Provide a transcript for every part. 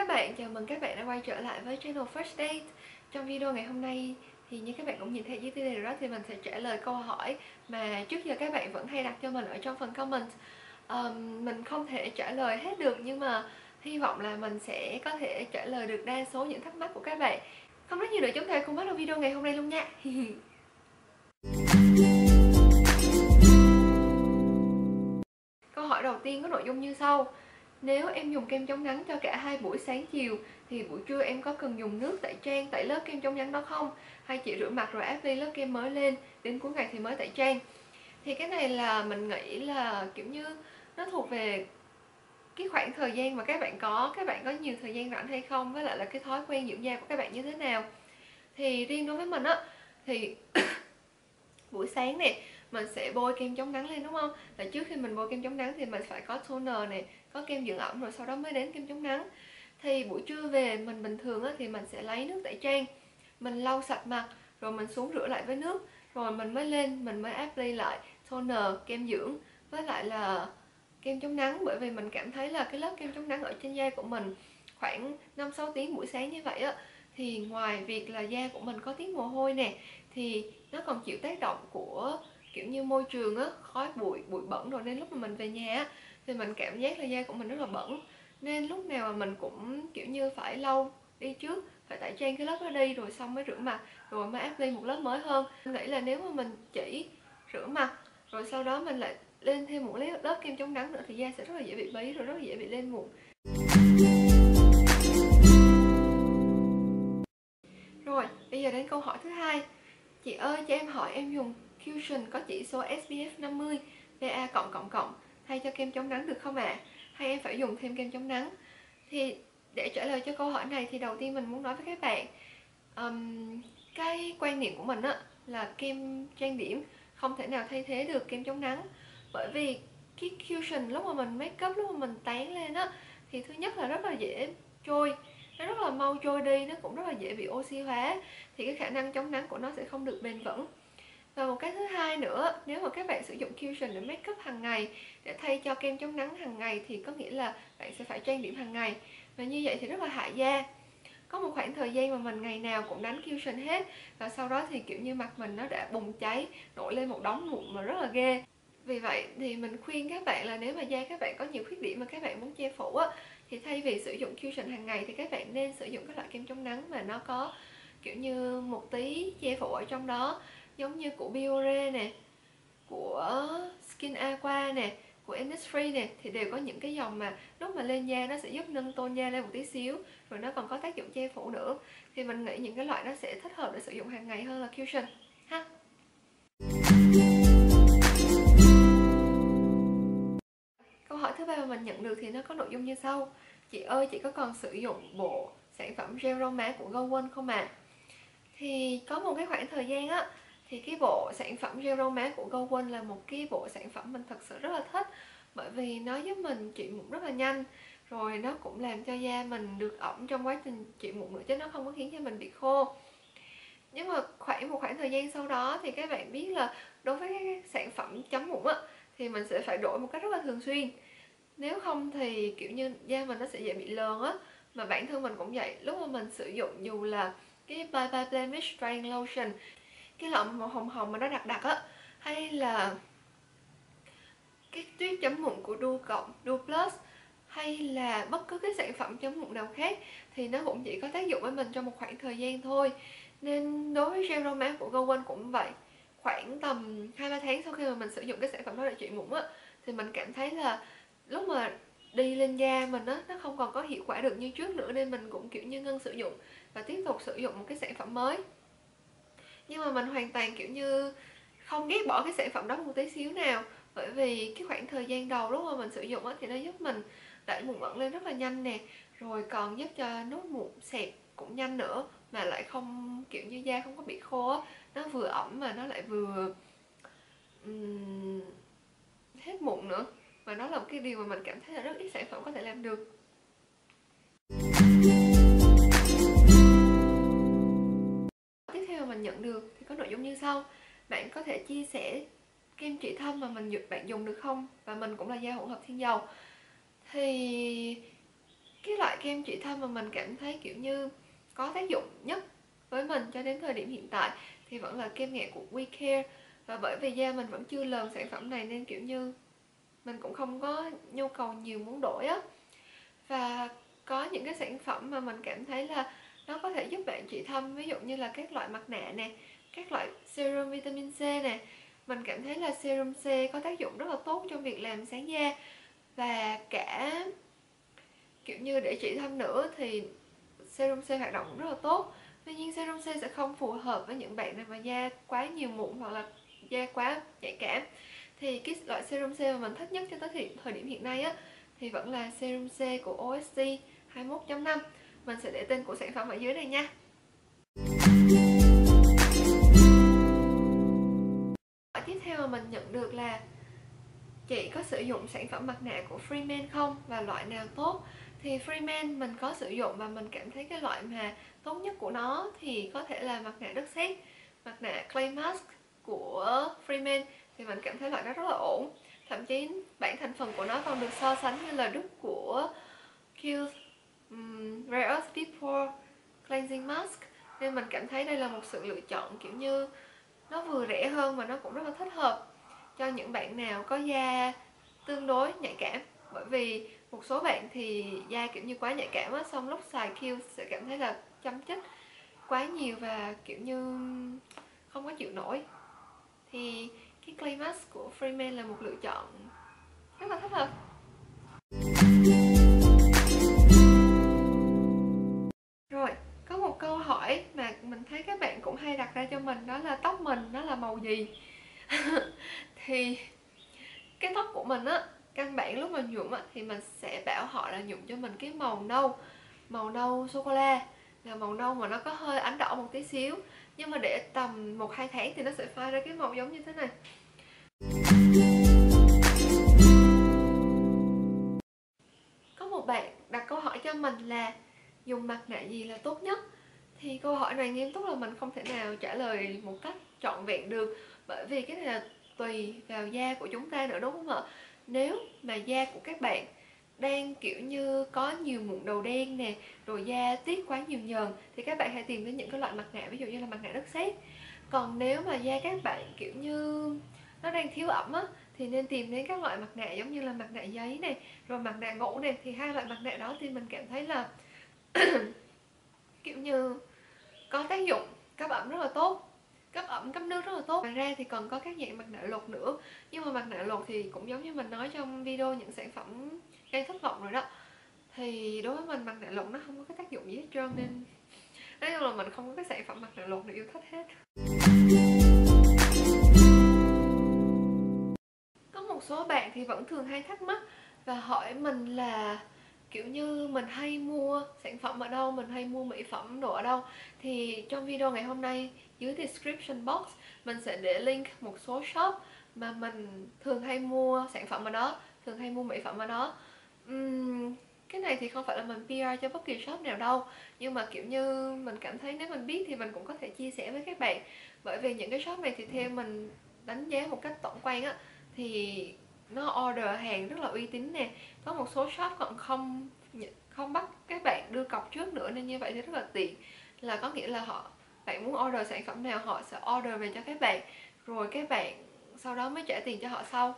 các bạn, chào mừng các bạn đã quay trở lại với channel First Date. Trong video ngày hôm nay thì như các bạn cũng nhìn thấy dưới tiêu đề đó, thì mình sẽ trả lời câu hỏi mà trước giờ các bạn vẫn hay đặt cho mình ở trong phần comment. Mình không thể trả lời hết được, nhưng mà hy vọng là mình sẽ có thể trả lời được đa số những thắc mắc của các bạn. Không nói nhiều nữa, chúng ta cùng bắt đầu video ngày hôm nay luôn nha. Câu hỏi đầu tiên có nội dung như sau: nếu em dùng kem chống nắng cho cả hai buổi sáng chiều thì buổi trưa em có cần dùng nước tẩy trang tẩy lớp kem chống nắng đó không? Hay chỉ rửa mặt rồi áp ly lớp kem mới lên, đến cuối ngày thì mới tẩy trang? Thì cái này là mình nghĩ là kiểu như nó thuộc về cái khoảng thời gian mà các bạn có nhiều thời gian rảnh hay không, với lại là cái thói quen dưỡng da của các bạn như thế nào. Thì riêng đối với mình á, thì buổi sáng nè mình sẽ bôi kem chống nắng lên, đúng không? Là trước khi mình bôi kem chống nắng thì mình phải có toner nè, có kem dưỡng ẩm, rồi sau đó mới đến kem chống nắng. Thì buổi trưa về mình bình thường á, thì mình sẽ lấy nước tẩy trang, mình lau sạch mặt rồi mình xuống rửa lại với nước, rồi mình mới lên mình mới apply lại toner, kem dưỡng với lại là kem chống nắng. Bởi vì mình cảm thấy là cái lớp kem chống nắng ở trên da của mình khoảng 5-6 tiếng buổi sáng như vậy á, thì ngoài việc là da của mình có tiết mồ hôi nè, thì nó còn chịu tác động của kiểu như môi trường á, khói bụi, bụi bẩn, rồi nên lúc mà mình về nhà á, thì mình cảm giác là da của mình rất là bẩn, nên lúc nào mà mình cũng kiểu như phải lau đi trước, phải tẩy trang cái lớp đó đi rồi xong mới rửa mặt, rồi mới áp lên một lớp mới hơn. Mình nghĩ là nếu mà mình chỉ rửa mặt rồi sau đó mình lại lên thêm một lớp kem chống nắng nữa thì da sẽ rất là dễ bị bí, rồi rất là dễ bị lên mụn. Rồi, bây giờ đến câu hỏi thứ hai. Chị ơi, cho em hỏi em dùng Cushion có chỉ số SPF 50 PA+++ thay cho kem chống nắng được không ạ? Hay em phải dùng thêm kem chống nắng? Thì để trả lời cho câu hỏi này thì đầu tiên mình muốn nói với các bạn, cái quan niệm của mình á là kem trang điểm không thể nào thay thế được kem chống nắng. Bởi vì cái cushion lúc mà mình make up, lúc mà mình tán lên á, thì thứ nhất là rất là dễ trôi, nó rất là mau trôi đi, nó cũng rất là dễ bị oxy hóa, thì cái khả năng chống nắng của nó sẽ không được bền vững. Và một cái thứ hai nữa, nếu mà các bạn sử dụng cushion để make up hàng ngày, để thay cho kem chống nắng hàng ngày, thì có nghĩa là bạn sẽ phải trang điểm hàng ngày, và như vậy thì rất là hại da. Có một khoảng thời gian mà mình ngày nào cũng đánh cushion hết, và sau đó thì kiểu như mặt mình nó đã bùng cháy, nổi lên một đống mụn mà rất là ghê. Vì vậy thì mình khuyên các bạn là nếu mà da các bạn có nhiều khuyết điểm mà các bạn muốn che phủ á, thì thay vì sử dụng cushion hàng ngày thì các bạn nên sử dụng các loại kem chống nắng mà nó có kiểu như một tí che phủ ở trong đó, giống như của Biore nè, của Skin Aqua nè, của Innisfree nè, thì đều có những cái dòng mà lúc mà lên da nó sẽ giúp nâng tôn da lên một tí xíu, rồi nó còn có tác dụng che phủ nữa. Thì mình nghĩ những cái loại đó sẽ thích hợp để sử dụng hàng ngày hơn là cushion ha. Câu hỏi thứ ba mà mình nhận được thì nó có nội dung như sau: chị ơi, chị có còn sử dụng bộ sản phẩm gel rau má của Go One không ạ? Thì có một cái khoảng thời gian á, thì cái bộ sản phẩm gel rau má của Go One là một cái bộ sản phẩm mình thật sự rất là thích, bởi vì nó giúp mình trị mụn rất là nhanh, rồi nó cũng làm cho da mình được ẩm trong quá trình trị mụn nữa, chứ nó không có khiến cho mình bị khô. Nhưng mà một khoảng thời gian sau đó thì các bạn biết là đối với cái sản phẩm chống mụn á, thì mình sẽ phải đổi một cách rất là thường xuyên. Nếu không thì kiểu như da mình nó sẽ dễ bị lờn á. Mà bản thân mình cũng vậy, lúc mà mình sử dụng dù là cái Bye Bye Blemish Strength Lotion, cái lọ màu hồng hồng mà nó đặc đặc á, hay là cái tuyết chấm mụn của Duo Plus, hay là bất cứ cái sản phẩm chấm mụn nào khác, thì nó cũng chỉ có tác dụng với mình trong một khoảng thời gian thôi. Nên đối với gel rau má của Go One cũng vậy, khoảng tầm 2-3 tháng sau khi mà mình sử dụng cái sản phẩm đó để trị mụn á, thì mình cảm thấy là lúc mà đi lên da mình á, nó không còn có hiệu quả được như trước nữa, nên mình cũng kiểu như ngưng sử dụng và tiếp tục sử dụng một cái sản phẩm mới. Nhưng mà mình hoàn toàn kiểu như không ghét bỏ cái sản phẩm đó một tí xíu nào, bởi vì cái khoảng thời gian đầu lúc mà mình sử dụng á, thì nó giúp mình đẩy mụn ẩn lên rất là nhanh nè, rồi còn giúp cho nốt mụn xẹp cũng nhanh nữa, mà lại không kiểu như da không có bị khô á, nó vừa ẩm mà nó lại vừa hết mụn nữa. Và đó là một cái điều mà mình cảm thấy là rất ít sản phẩm có thể làm được. Tiếp theo mình nhận được thì có nội dung như sau: bạn có thể chia sẻ kem trị thâm mà bạn dùng được không? Và mình cũng là da hỗn hợp thiên dầu. Thì cái loại kem trị thâm mà mình cảm thấy kiểu như có tác dụng nhất với mình cho đến thời điểm hiện tại thì vẫn là kem nhẹ của WeCare. Và bởi vì da mình vẫn chưa lờn sản phẩm này nên kiểu như mình cũng không có nhu cầu nhiều muốn đổi á. Và có những cái sản phẩm mà mình cảm thấy là nó có thể giúp bạn trị thâm, ví dụ như là các loại mặt nạ nè, các loại serum vitamin C nè. Mình cảm thấy là serum C có tác dụng rất là tốt trong việc làm sáng da, và cả kiểu như để trị thâm nữa thì serum C hoạt động cũng rất là tốt. Tuy nhiên serum C sẽ không phù hợp với những bạn nào mà da quá nhiều mụn hoặc là da quá nhạy cảm. Thì cái loại serum C mà mình thích nhất cho tới thời điểm hiện nay á thì vẫn là serum C của OST 21.5. Mình sẽ để tên của sản phẩm ở dưới này nha. Tiếp theo mà mình nhận được là chị có sử dụng sản phẩm mặt nạ của Freeman không và loại nào tốt? Thì Freeman mình có sử dụng và mình cảm thấy cái loại mà tốt nhất của nó thì có thể là mặt nạ đất sét, mặt nạ Clay Mask của Freeman thì mình cảm thấy loại đó rất là ổn. Thậm chí bảng thành phần của nó còn được so sánh như là đúc của Kiehl's Rare Earth Deep Pore Cleansing Mask, nên mình cảm thấy đây là một sự lựa chọn kiểu như nó vừa rẻ hơn mà nó cũng rất là thích hợp cho những bạn nào có da tương đối nhạy cảm. Bởi vì một số bạn thì da kiểu như quá nhạy cảm á, xong lúc xài Kiehl's sẽ cảm thấy là châm chích quá nhiều và kiểu như không có chịu nổi. Thì cái Clay Mask của Freeman là một lựa chọn rất là thích hợp. Rồi, có một câu hỏi mà mình thấy các bạn cũng hay đặt ra cho mình, đó là tóc mình nó là màu gì? Thì cái tóc của mình á, căn bản lúc mà nhuộm á thì mình sẽ bảo họ là nhuộm cho mình cái màu nâu sô cô la, là màu nâu mà nó có hơi ánh đỏ một tí xíu, nhưng mà để tầm 1-2 tháng thì nó sẽ phai ra cái màu giống như thế này. Có một bạn đặt câu hỏi cho mình là dùng mặt nạ gì là tốt nhất. Thì câu hỏi này nghiêm túc là mình không thể nào trả lời một cách trọn vẹn được, bởi vì cái này là tùy vào da của chúng ta nữa, đúng không ạ? Nếu mà da của các bạn đang kiểu như có nhiều mụn đầu đen nè, rồi da tiết quá nhiều nhờn thì các bạn hãy tìm đến những cái loại mặt nạ ví dụ như là mặt nạ đất sét. Còn nếu mà da các bạn kiểu như nó đang thiếu ẩm á thì nên tìm đến các loại mặt nạ giống như là mặt nạ giấy này, rồi mặt nạ ngủ này. Thì hai loại mặt nạ đó thì mình cảm thấy là kiểu như có tác dụng cấp ẩm rất là tốt, cấp ẩm cấp nước rất là tốt. Ngoài ra thì còn có các dạng mặt nạ lột nữa, nhưng mà mặt nạ lột thì cũng giống như mình nói trong video những sản phẩm gây thất vọng rồi đó, thì đối với mình mặt nạ lột nó không có cái tác dụng gì hết trơn, nên nói chung là mình không có cái sản phẩm mặt nạ lột nào yêu thích hết. Có một số bạn thì vẫn thường hay thắc mắc và hỏi mình là kiểu như mình hay mua sản phẩm ở đâu, mình hay mua mỹ phẩm đồ ở đâu. Thì trong video ngày hôm nay dưới description box mình sẽ để link một số shop mà mình thường hay mua sản phẩm ở đó, thường hay mua mỹ phẩm ở đó. Cái này thì không phải là mình PR cho bất kỳ shop nào đâu, nhưng mà kiểu như mình cảm thấy nếu mình biết thì mình cũng có thể chia sẻ với các bạn. Bởi vì những cái shop này thì theo mình đánh giá một cách tổng quan á thì nó order hàng rất là uy tín nè. Có một số shop còn không bắt các bạn đưa cọc trước nữa, nên như vậy thì rất là tiện, là có nghĩa là bạn muốn order sản phẩm nào họ sẽ order về cho các bạn, rồi các bạn sau đó mới trả tiền cho họ sau.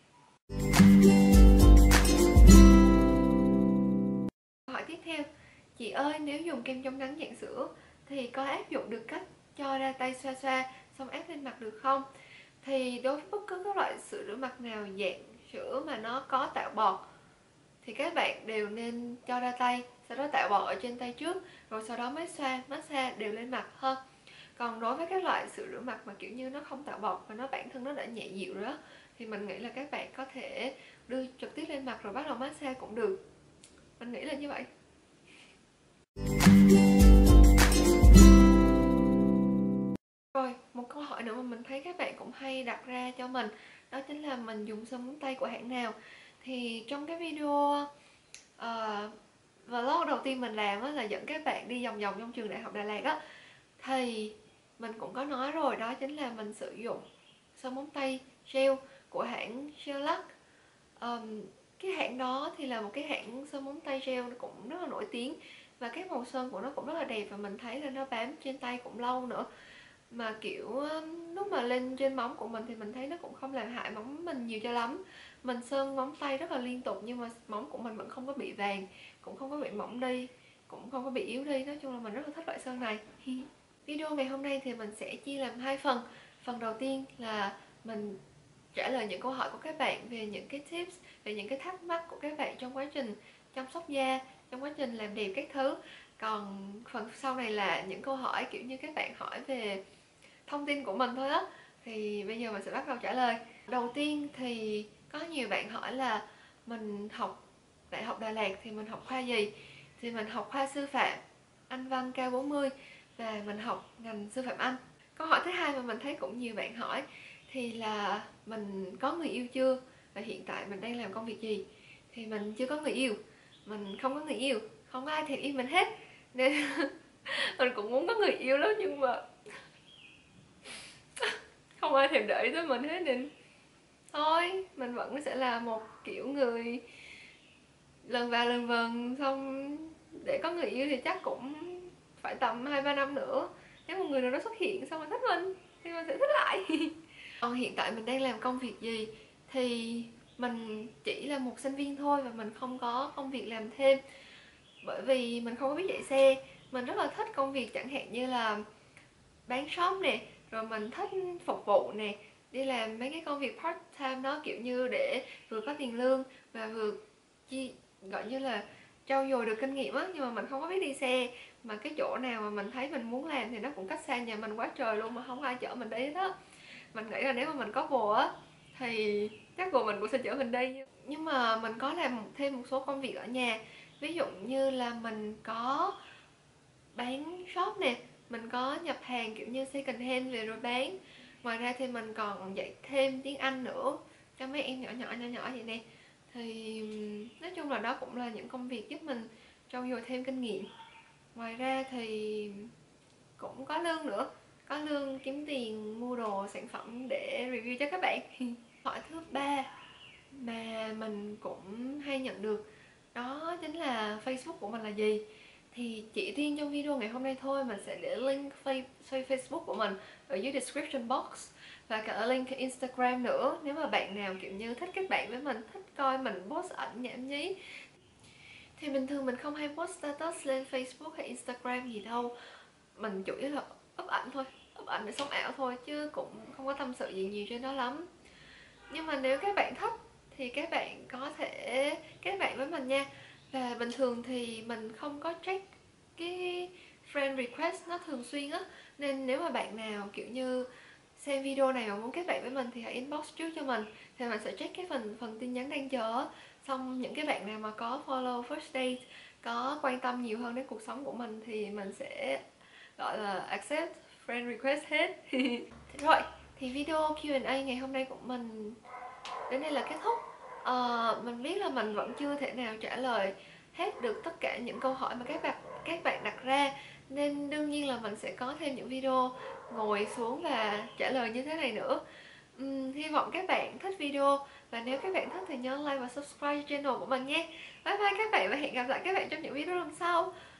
Hỏi tiếp theo: chị ơi, nếu dùng kem chống nắng dạng sữa thì có áp dụng được cách cho ra tay xoa xoa xong áp lên mặt được không? Thì đối với bất cứ các loại sữa rửa mặt nào dạng sữa mà nó có tạo bọt thì các bạn đều nên cho ra tay, sau đó tạo bọt ở trên tay trước, rồi sau đó mới xoa massage đều lên mặt hơn. Còn đối với các loại sữa rửa mặt mà kiểu như nó không tạo bọt và nó bản thân nó đã nhẹ dịu rồi đó, thì mình nghĩ là các bạn có thể đưa trực tiếp lên mặt rồi bắt đầu massage cũng được. Mình nghĩ là như vậy. Rồi, một câu hỏi nữa mà mình thấy các bạn cũng hay đặt ra cho mình, đó chính là mình dùng son móng tay của hãng nào. Thì trong cái video vlog đầu tiên mình làm á, là dẫn các bạn đi vòng vòng trong trường đại học Đà Lạt á, thì mình cũng có nói rồi, đó chính là mình sử dụng son móng tay gel của hãng Shellac. Cái hãng đó thì là một cái hãng sơn móng tay gel cũng rất là nổi tiếng, và các màu sơn của nó cũng rất là đẹp, và mình thấy là nó bám trên tay cũng lâu nữa. Mà kiểu lúc mà lên trên móng của mình thì mình thấy nó cũng không làm hại móng mình nhiều cho lắm. Mình sơn móng tay rất là liên tục nhưng mà móng của mình vẫn không có bị vàng, cũng không có bị mỏng đi, cũng không có bị yếu đi. Nói chung là mình rất là thích loại sơn này. Video ngày hôm nay thì mình sẽ chia làm 2 phần. Phần đầu tiên là mình trả lời những câu hỏi của các bạn về những cái tips, về những cái thắc mắc của các bạn trong quá trình chăm sóc da, trong quá trình làm đẹp các thứ. Còn phần sau này là những câu hỏi kiểu như các bạn hỏi về thông tin của mình thôi á. Thì bây giờ mình sẽ bắt đầu trả lời. Đầu tiên thì có nhiều bạn hỏi là mình học Đại học Đà Lạt thì mình học khoa gì. Thì mình học khoa sư phạm, Anh văn K40, và mình học ngành sư phạm Anh. Câu hỏi thứ hai mà mình thấy cũng nhiều bạn hỏi thì là mình có người yêu chưa, và hiện tại mình đang làm công việc gì. Thì mình chưa có người yêu, mình không có người yêu, không có ai thèm yêu mình hết, nên mình cũng muốn có người yêu lắm, nhưng mà không ai thèm đợi tới mình hết, nên thôi mình vẫn sẽ là một kiểu người lần vào lần vần. Xong để có người yêu thì chắc cũng phải tầm 2-3 năm nữa. Nếu một người nào đó xuất hiện xong rồi thích mình thì mình sẽ thích lại. Còn hiện tại mình đang làm công việc gì thì mình chỉ là một sinh viên thôi, và mình không có công việc làm thêm, bởi vì mình không có biết chạy xe. Mình rất là thích công việc chẳng hạn như là bán shop nè, rồi mình thích phục vụ nè, đi làm mấy cái công việc part time đó, kiểu như để vừa có tiền lương và vừa gọi như là trau dồi được kinh nghiệm á. Nhưng mà mình không có biết đi xe, mà cái chỗ nào mà mình thấy mình muốn làm thì nó cũng cách xa nhà mình quá trời luôn, mà không ai chở mình đi hết á. Mình nghĩ là nếu mà mình có bồ á thì chắc bồ mình cũng sẽ chở mình đi. Nhưng mà mình có làm thêm một số công việc ở nhà, ví dụ như là mình có bán shop nè, mình có nhập hàng kiểu như second hand về rồi bán. Ngoài ra thì mình còn dạy thêm tiếng Anh nữa cho mấy em nhỏ nhỏ vậy nè. Thì nói chung là đó cũng là những công việc giúp mình trau dồi thêm kinh nghiệm. Ngoài ra thì cũng có lương nữa, có lương kiếm tiền mua đồ sản phẩm để review cho các bạn. Hỏi thứ ba mà mình cũng hay nhận được đó chính là Facebook của mình là gì. Thì chỉ riêng trong video ngày hôm nay thôi, mình sẽ để link Facebook của mình ở dưới description box, và cả link Instagram nữa. Nếu mà bạn nào kiểu như thích kết bạn với mình, thích coi mình post ảnh nhảm nhí, thì bình thường mình không hay post status lên Facebook hay Instagram gì đâu. Mình chủ yếu là up ảnh thôi, up ảnh để sống ảo thôi, chứ cũng không có tâm sự gì nhiều trên đó lắm. Nhưng mà nếu các bạn thích thì các bạn có thể kết bạn với mình nha. Và bình thường thì mình không có check cái friend request nó thường xuyên á, nên nếu mà bạn nào kiểu như xem video này mà muốn kết bạn với mình thì hãy inbox trước cho mình, thì mình sẽ check cái phần tin nhắn đang chờ. Xong những cái bạn nào mà có follow first date, có quan tâm nhiều hơn đến cuộc sống của mình, thì mình sẽ gọi là accept friend request hết. Rồi, thì video Q&A ngày hôm nay của mình đến đây là kết thúc. Mình biết là mình vẫn chưa thể nào trả lời hết được tất cả những câu hỏi mà các bạn đặt ra, nên đương nhiên là mình sẽ có thêm những video ngồi xuống và trả lời như thế này nữa. Hy vọng các bạn thích video, và nếu các bạn thích thì nhớ like và subscribe channel của mình nhé. Bye bye các bạn, và hẹn gặp lại các bạn trong những video lần sau.